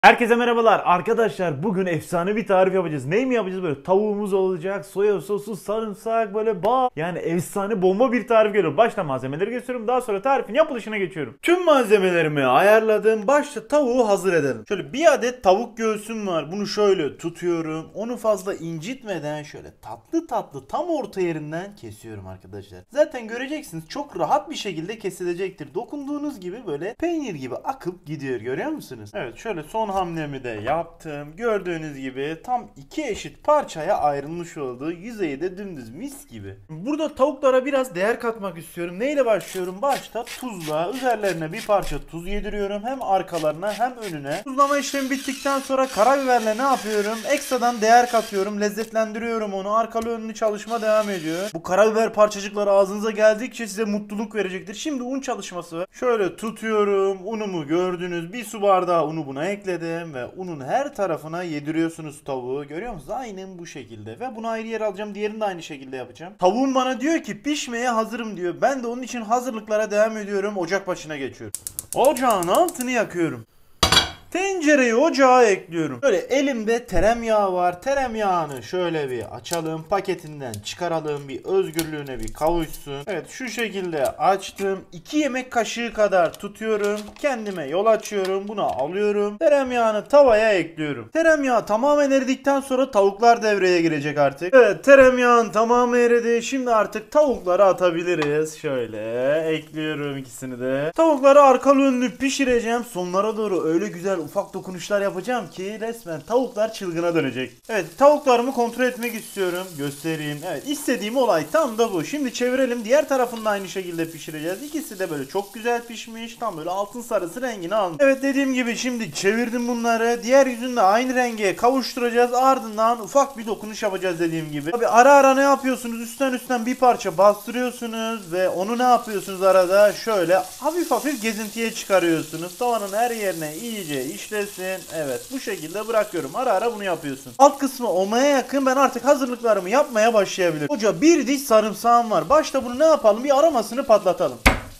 Herkese merhabalar arkadaşlar, bugün efsane bir tarif yapacağız. Ney mi yapacağız? Böyle tavuğumuz olacak, soya sosu, sarımsak, böyle yani efsane bomba bir tarif geliyor. Başta malzemeleri gösteriyorum, daha sonra tarifin yapılışına geçiyorum. Tüm malzemelerimi ayarladım. Başta tavuğu hazır edelim. Şöyle bir adet tavuk göğsüm var. Bunu şöyle tutuyorum. Onu fazla incitmeden şöyle tatlı tatlı tam orta yerinden kesiyorum arkadaşlar. Zaten göreceksiniz, çok rahat bir şekilde kesilecektir. Dokunduğunuz gibi böyle peynir gibi akıp gidiyor, görüyor musunuz? Evet, şöyle son hamlemi de yaptım. Gördüğünüz gibi tam iki eşit parçaya ayrılmış oldu. Yüzeyi de dümdüz mis gibi. Burada tavuklara biraz değer katmak istiyorum. Neyle başlıyorum? Başta tuzla üzerlerine bir parça tuz yediriyorum. Hem arkalarına hem önüne. Tuzlama işlemi bittikten sonra karabiberle ne yapıyorum? Ekstradan değer katıyorum. Lezzetlendiriyorum onu. Arkalı önlü çalışma devam ediyor. Bu karabiber parçacıkları ağzınıza geldikçe size mutluluk verecektir. Şimdi un çalışması var. Şöyle tutuyorum. Unumu gördünüz. Bir su bardağı unu buna ekledim ve unun her tarafına yediriyorsunuz tavuğu. Görüyor musunuz? Aynen bu şekilde. Ve bunu ayrı yer alacağım. Diğerini de aynı şekilde yapacağım. Tavuğum bana diyor ki pişmeye hazırım diyor. Ben de onun için hazırlıklara devam ediyorum. Ocak başına geçiyorum. Ocağın altını yakıyorum. Tencereyi ocağa ekliyorum. Böyle elimde tereyağ var. Tereyağını şöyle bir açalım. Paketinden çıkaralım. Bir özgürlüğüne bir kavuşsun. Evet, şu şekilde açtım. 2 yemek kaşığı kadar tutuyorum. Kendime yol açıyorum. Bunu alıyorum. Tereyağını tavaya ekliyorum. Tereyağı tamamen eridikten sonra tavuklar devreye girecek artık. Evet, tereyağın tamamı eridi. Şimdi artık tavukları atabiliriz. Şöyle ekliyorum ikisini de. Tavukları arkalı önlü pişireceğim. Sonlara doğru öyle güzel ufak dokunuşlar yapacağım ki resmen tavuklar çılgına dönecek. Evet, tavuklarımı kontrol etmek istiyorum. Göstereyim. Evet, istediğim olay tam da bu. Şimdi çevirelim. Diğer tarafını da aynı şekilde pişireceğiz. İkisi de böyle çok güzel pişmiş. Tam böyle altın sarısı rengini almış. Evet, dediğim gibi şimdi çevirdim bunları. Diğer yüzünü de aynı renge kavuşturacağız. Ardından ufak bir dokunuş yapacağız dediğim gibi. Tabi ara ara ne yapıyorsunuz? Üstten bir parça bastırıyorsunuz ve onu ne yapıyorsunuz arada? Şöyle hafif hafif gezintiye çıkarıyorsunuz. Tavanın her yerine iyice işlesin. Evet, bu şekilde bırakıyorum. Ara ara bunu yapıyorsun. Alt kısmı olmaya yakın ben artık hazırlıklarımı yapmaya başlayabilirim. Hoca, bir diş sarımsağım var. Başta bunu ne yapalım? Bir aromasını patlatalım.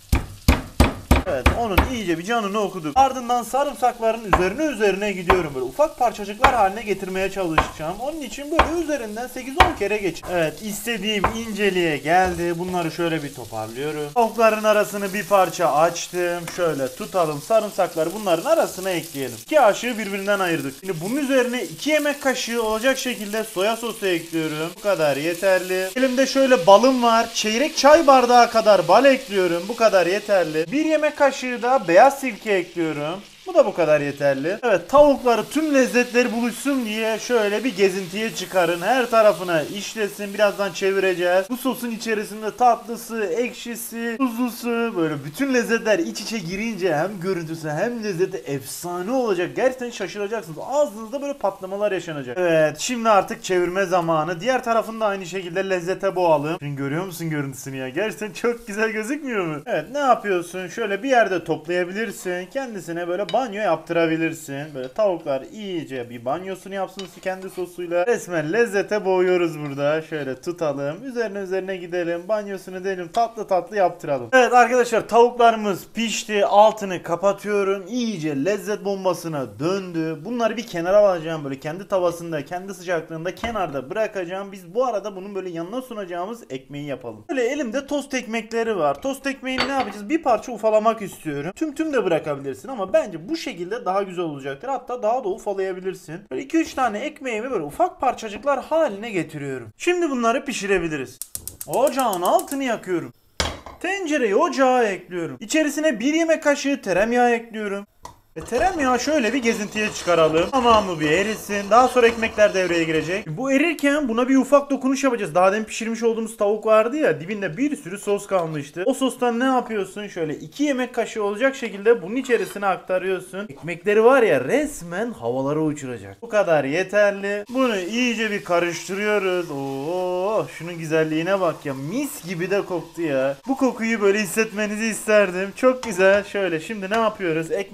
Evet, onun iyice bir canını okuduk. Ardından sarımsakların üzerine gidiyorum. Böyle ufak parçacıklar haline getirmeye çalışacağım. Onun için böyle üzerinden 8-10 kere geç. Evet, istediğim inceliğe geldi. Bunları şöyle bir toparlıyorum. Tavukların arasını bir parça açtım. Şöyle tutalım. Sarımsakları bunların arasına ekleyelim. 2 kaşığı birbirinden ayırdık. Şimdi bunun üzerine 2 yemek kaşığı olacak şekilde soya sosu ekliyorum. Bu kadar yeterli. Elimde şöyle balım var. Çeyrek çay bardağı kadar bal ekliyorum. Bu kadar yeterli. 1 yemek kaşığı da beyaz sirke ekliyorum. Bu da bu kadar yeterli. Evet, tavukları tüm lezzetleri buluşsun diye şöyle bir gezintiye çıkarın. Her tarafına işlesin. Birazdan çevireceğiz. Bu sosun içerisinde tatlısı, ekşisi, tuzlusu, böyle bütün lezzetler iç içe girince hem görüntüsü hem lezzeti efsane olacak. Gerçekten şaşıracaksınız. Ağzınızda böyle patlamalar yaşanacak. Evet, şimdi artık çevirme zamanı. Diğer tarafını da aynı şekilde lezzete boğalım. Şimdi görüyor musun görüntüsünü ya? Gerçekten çok güzel gözükmüyor mu? Evet, ne yapıyorsun? Şöyle bir yerde toplayabilirsin. Kendisine böyle banyo yaptırabilirsin. Böyle tavuklar iyice bir banyosunu yapsın kendi sosuyla. Resmen lezzete boğuyoruz burada. Şöyle tutalım. Üzerine gidelim. Banyosunu edelim. Tatlı tatlı yaptıralım. Evet arkadaşlar, tavuklarımız pişti. Altını kapatıyorum. İyice lezzet bombasına döndü. Bunları bir kenara alacağım. Böyle kendi tavasında, kendi sıcaklığında kenarda bırakacağım. Biz bu arada bunun böyle yanına sunacağımız ekmeği yapalım. Böyle elimde tost ekmekleri var. Tost ekmeğini ne yapacağız? Bir parça ufalamak istiyorum. Tüm de bırakabilirsin ama bence bu şekilde daha güzel olacaktır. Hatta daha da ufalayabilirsin. Böyle 2-3 tane ekmeğimi böyle ufak parçacıklar haline getiriyorum. Şimdi bunları pişirebiliriz. Ocağın altını yakıyorum. Tencereyi ocağa ekliyorum. İçerisine 1 yemek kaşığı tereyağı ekliyorum. Tereyağı şöyle bir gezintiye çıkaralım. Tamamı bir erisin. Daha sonra ekmekler devreye girecek. Bu erirken buna bir ufak dokunuş yapacağız. Daha demin pişirmiş olduğumuz tavuk vardı ya. Dibinde bir sürü sos kalmıştı. O sostan ne yapıyorsun? Şöyle 2 yemek kaşığı olacak şekilde bunun içerisine aktarıyorsun. Ekmekleri var ya, resmen havalara uçuracak. Bu kadar yeterli. Bunu iyice bir karıştırıyoruz. Oo, şunun güzelliğine bak ya. Mis gibi de koktu ya. Bu kokuyu böyle hissetmenizi isterdim. Çok güzel. Şöyle şimdi ne yapıyoruz? Ekmekler de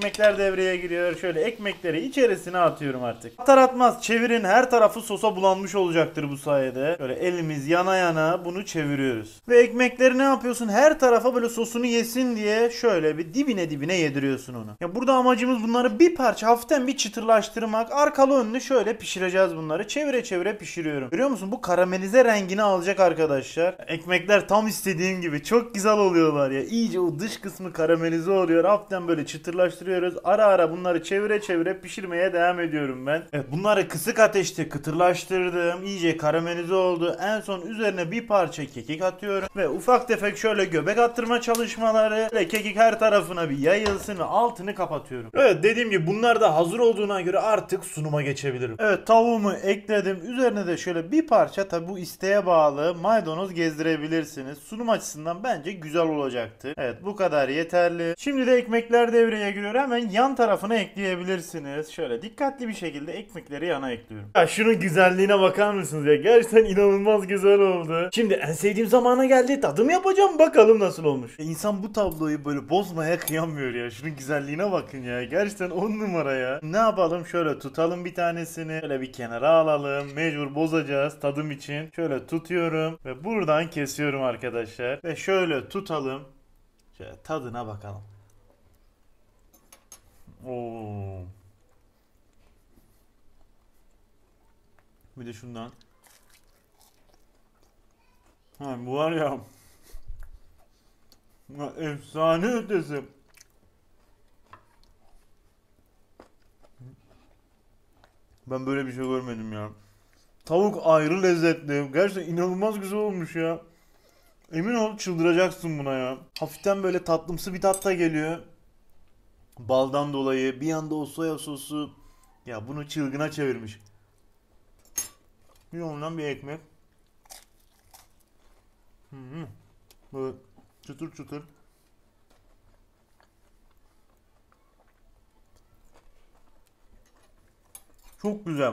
devreye giriyor. Şöyle ekmekleri içerisine atıyorum artık. Atar atmaz çevirin, her tarafı sosa bulanmış olacaktır bu sayede. Şöyle elimiz yana yana bunu çeviriyoruz. Ve ekmekleri ne yapıyorsun? Her tarafa böyle sosunu yesin diye şöyle bir dibine yediriyorsun onu. Ya burada amacımız bunları bir parça hafiften bir çıtırlaştırmak. Arkalı önlü şöyle pişireceğiz bunları. Çevire çevire pişiriyorum. Görüyor musun? Bu karamelize rengini alacak arkadaşlar. Ekmekler tam istediğim gibi. Çok güzel oluyorlar ya. İyice o dış kısmı karamelize oluyor. Hafiften böyle çıtırlaştırıyoruz. Ara ara bunları çevire çevire pişirmeye devam ediyorum ben. Evet, bunları kısık ateşte kıtırlaştırdım. İyice karamelize oldu. En son üzerine bir parça kekik atıyorum. Ve ufak tefek şöyle göbek attırma çalışmaları. Ve kekik her tarafına bir yayılsın ve altını kapatıyorum. Evet, dediğim gibi bunlar da hazır olduğuna göre artık sunuma geçebilirim. Evet, tavuğumu ekledim. Üzerine de şöyle bir parça, tabi bu isteğe bağlı, maydanoz gezdirebilirsiniz. Sunum açısından bence güzel olacaktır. Evet, bu kadar yeterli. Şimdi de ekmekler devreye giriyor. Hemen yan tarafına ekleyebilirsiniz. Şöyle dikkatli bir şekilde ekmekleri yana ekliyorum. Ya şunun güzelliğine bakar mısınız ya? Gerçekten inanılmaz güzel oldu. Şimdi en sevdiğim zamana geldi. Tadım yapacağım. Bakalım nasıl olmuş. İnsan bu tabloyu böyle bozmaya kıyamıyor ya. Şunun güzelliğine bakın ya. Gerçekten 10 numara ya. Ne yapalım? Şöyle tutalım bir tanesini. Şöyle bir kenara alalım. Mecbur bozacağız tadım için. Şöyle tutuyorum ve buradan kesiyorum arkadaşlar. Ve şöyle tutalım. Şöyle tadına bakalım. Oo. Bir de şundan. Ha, bu var ya. Ya efsane ötesi. Ben böyle bir şey görmedim ya. Tavuk ayrı lezzetli. Gerçekten inanılmaz güzel olmuş ya. Emin ol çıldıracaksın buna ya. Hafiften böyle tatlımsı bir tat da geliyor. Baldan dolayı bir yanda o soya sosu. Ya bunu çılgına çevirmiş. Bir ondan bir ekmek. Böyle çıtır çıtır. Çok güzel.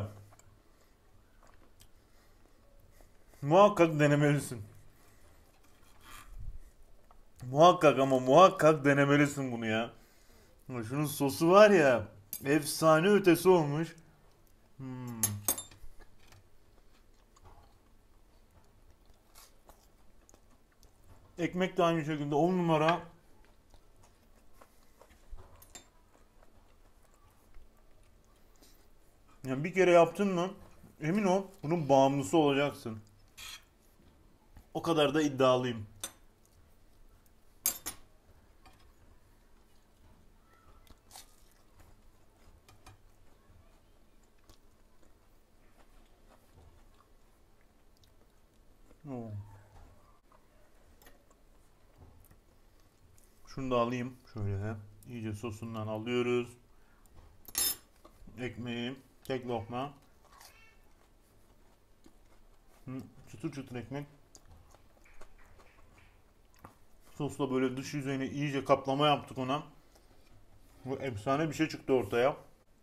Muhakkak denemelisin. Muhakkak ama muhakkak denemelisin bunu ya. Şunun sosu var ya, efsane ötesi olmuş. Ekmek de aynı şekilde 10 numara. Yani bir kere yaptın mı emin ol bunun bağımlısı olacaksın. O kadar da iddialıyım. Oo. Şunu da alayım şöyle. İyice sosundan alıyoruz. Ekmeği tek lokma. Çıtır çıtır ekmek. Sosla böyle dış yüzeyine iyice kaplama yaptık ona. Bu efsane bir şey çıktı ortaya.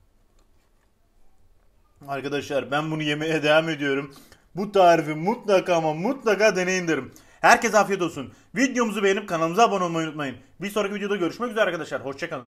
Arkadaşlar ben bunu yemeye devam ediyorum. Bu tarifi mutlaka ama mutlaka deneyin derim. Herkese afiyet olsun. Videomuzu beğenip kanalımıza abone olmayı unutmayın. Bir sonraki videoda görüşmek üzere arkadaşlar. Hoşçakalın.